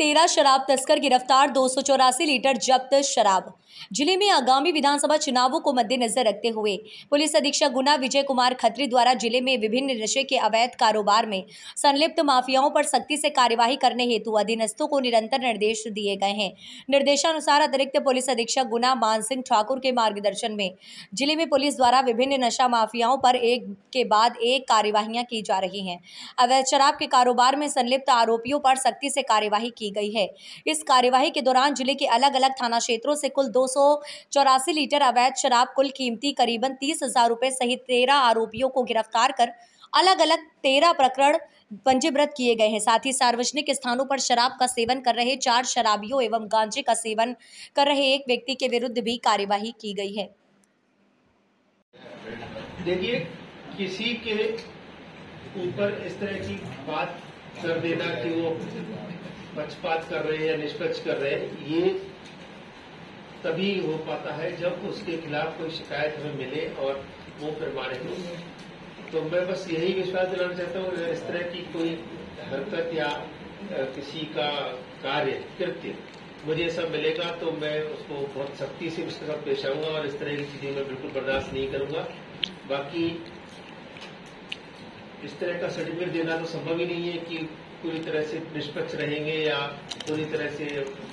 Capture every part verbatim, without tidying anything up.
तेरह शराब तस्कर गिरफ्तार, दो सौ चौरासी लीटर जब्त शराब। जिले में आगामी विधानसभा चुनावों को मद्देनजर रखते हुए पुलिस अधीक्षक गुना विजय कुमार खत्री द्वारा जिले में विभिन्न नशे के अवैध कारोबार में संलिप्त माफियाओं पर सख्ती से कार्यवाही करने हेतु अधीनस्थों को निरंतर निर्देश दिए गए हैं। निर्देशानुसार अतिरिक्त पुलिस अधीक्षक गुना मान सिंह ठाकुर के मार्गदर्शन में जिले में पुलिस द्वारा विभिन्न नशा माफियाओं पर एक के बाद एक कार्यवाहियां की जा रही हैं। अवैध शराब के कारोबार में संलिप्त आरोपियों पर सख्ती से कार्यवाही की गई है। इस कार्यवाही के दौरान जिले के अलग अलग थाना क्षेत्रों से कुल दो सौ चौरासी लीटर अवैध शराब कुल कीमती करीबन तीस हजार रुपए सहित तेरह आरोपियों को गिरफ्तार कर अलग अलग तेरह प्रकरण पंजीबद्ध किए गए हैं। साथ ही सार्वजनिक स्थानों पर शराब का सेवन कर रहे चार शराबियों एवं गांजे का सेवन कर रहे एक व्यक्ति के विरुद्ध भी कार्यवाही की गई है। देखिए, किसी के ऊपर इस तरह की बात कर देना कि वो पक्षपात कर रहे हैं या निष्पक्ष कर रहे हैं, ये तभी हो पाता है जब उसके खिलाफ कोई शिकायत हमें मिले और वो प्रमाणित हो। तो मैं बस यही विश्वास दिलाना चाहता हूँ, इस तरह की कोई हरकत या किसी का कार्य कृत्य मुझे ऐसा मिलेगा तो मैं उसको बहुत सख्ती से उसके साथ पेश आऊंगा और इस तरह की चीजें मैं बिल्कुल बर्दाश्त नहीं करूंगा। बाकी इस तरह का सर्टिफिकेट देना तो संभव ही नहीं है कि पूरी तरह से निष्पक्ष रहेंगे या पूरी तरह से,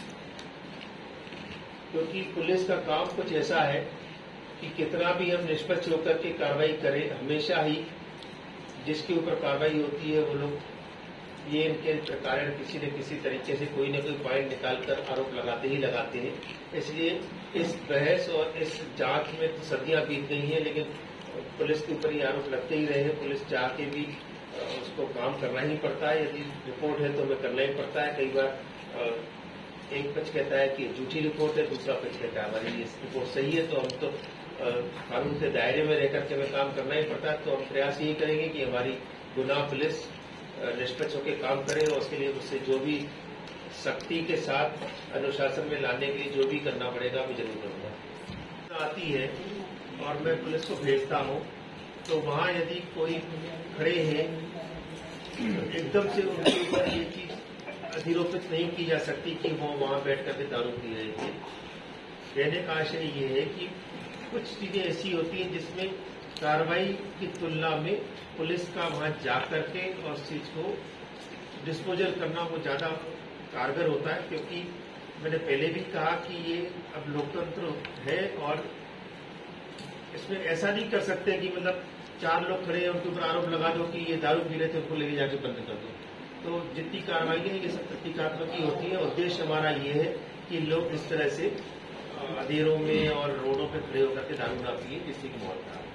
क्योंकि पुलिस का काम कुछ ऐसा है कि कितना भी हम निष्पक्ष होकर के कार्रवाई करें, हमेशा ही जिसके ऊपर कार्रवाई होती है वो लोग ये इनके कारण किसी न किसी तरीके से कोई न कोई पॉइंट निकालकर आरोप लगाते ही लगाते हैं। इसलिए इस बहस और इस जांच में तो सदियां बीत गई हैं, लेकिन पुलिस के ऊपर ये आरोप लगते ही रहे हैं। पुलिस चाह के भी उसको काम करना ही पड़ता है, यदि रिपोर्ट है तो हमें करना ही पड़ता है। कई बार एक पक्ष कहता है कि झूठी रिपोर्ट है, दूसरा पक्ष कहता है हमारी ये रिपोर्ट सही है, तो हम तो कानून के दायरे में रहकर के हमें काम करना ही पड़ता है। तो हम प्रयास यही करेंगे कि हमारी गुना पुलिस निष्पक्ष होकर काम करे और उसके लिए उससे जो भी सख्ती के साथ अनुशासन में लाने के लिए जो भी करना पड़ेगा मैं जरूर करूंगा। आती है और मैं पुलिस को भेजता हूँ तो वहाँ यदि कोई खड़े हैं एकदम से उनके ऊपर ये चीज अधिरोपित नहीं की जा सकती कि वो वहाँ बैठ करके दारू पी रहे थे। कहने का आशय ये है कि कुछ चीजें ऐसी होती हैं जिसमें कार्रवाई की तुलना में पुलिस का वहां जाकर के और उस चीज को डिस्पोजल करना वो ज्यादा कारगर होता है, क्योंकि मैंने पहले भी कहा कि ये अब लोकतंत्र है और इसमें ऐसा नहीं कर सकते कि मतलब चार लोग खड़े हैं उनके ऊपर आरोप लगा दो कि ये दारू पी रहे थे, उनको लेके जाके बंद कर दो। तो जितनी कार्रवाई है ये सब प्रतीकात्मक ही होती है। उद्देश्य हमारा ये है कि लोग इस तरह से अंधेरों में और रोडों पे खड़े होकर के दारू ना पिए, जिससे कि माहौल खराब।